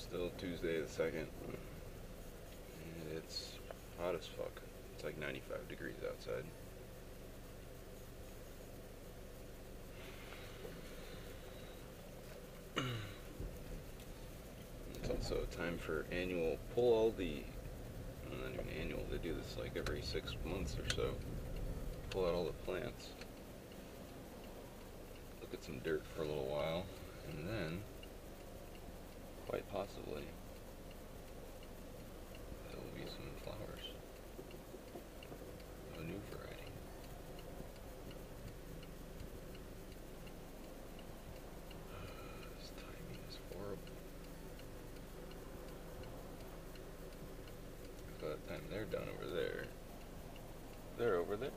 Still Tuesday the 2nd, and it's hot as fuck. It's like 95 degrees outside. It's also time for annual pull all the, well, not even annual, they do this like every 6 months or so. Pull out all the plants, look at some dirt for a little while, and then quite possibly there will be some flowers of a new variety. This timing is horrible. By the time they're done over there, they're over there.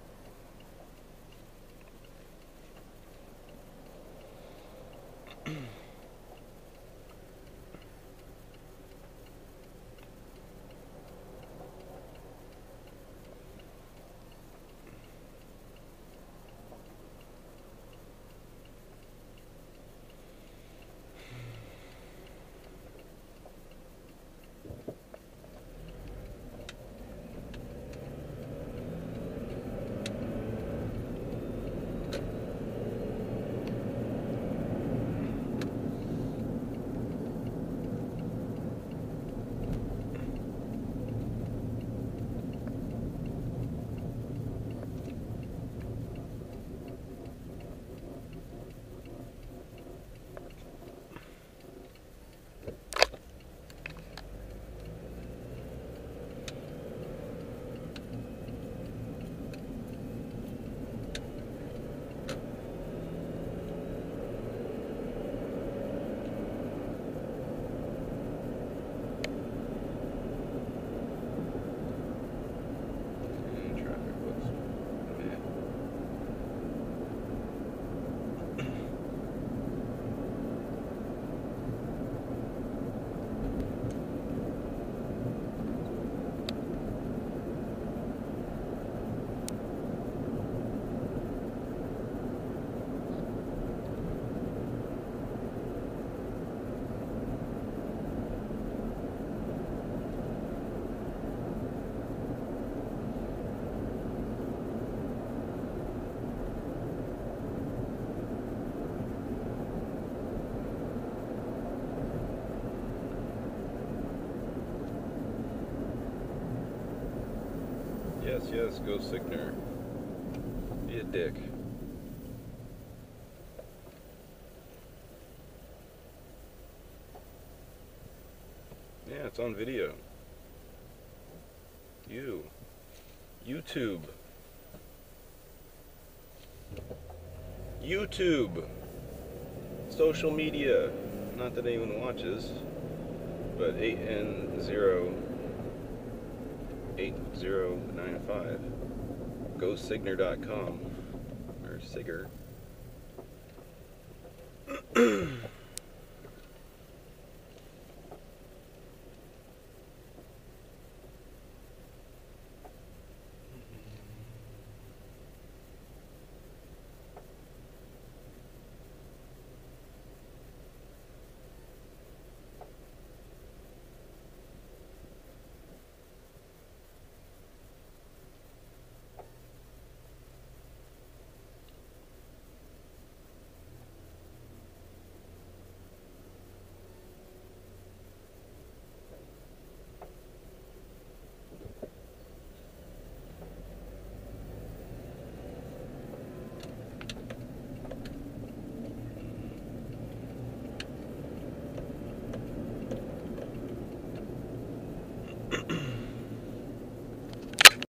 Yes, go Signer. Be a dick. Yeah, it's on video. YouTube. Social media. Not that anyone watches, but 8N08095. GoSigner.com or Sigger.